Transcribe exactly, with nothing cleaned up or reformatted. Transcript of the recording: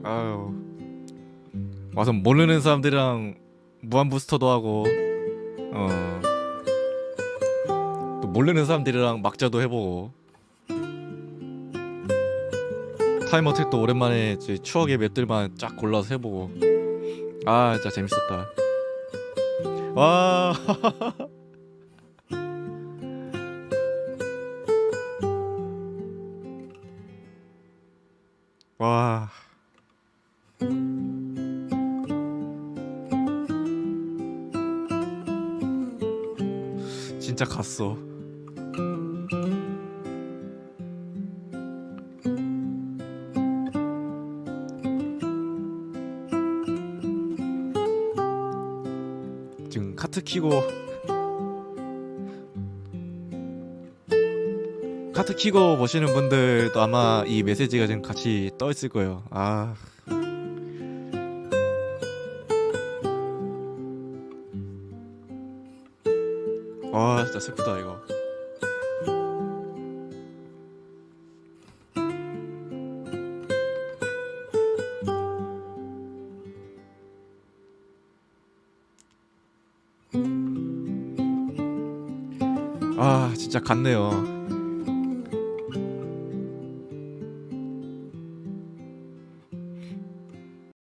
아유, 와서 모르는 사람들이랑 무한 부스터도 하고, 어, 또 모르는 사람들이랑 막자도 해보고, 타임 어택도 오랜만에 이제 추억의 맵들만 쫙 골라서 해보고. 아, 진짜 재밌었다. 와. 와, 진짜 갔어. 지금 카트 키고 카트 키고 보시는 분들도 아마 이 메시지가 지금 같이 떠 있을 거예요. 아, 와, 진짜 슬프다 이거. 아, 진짜 갔네요.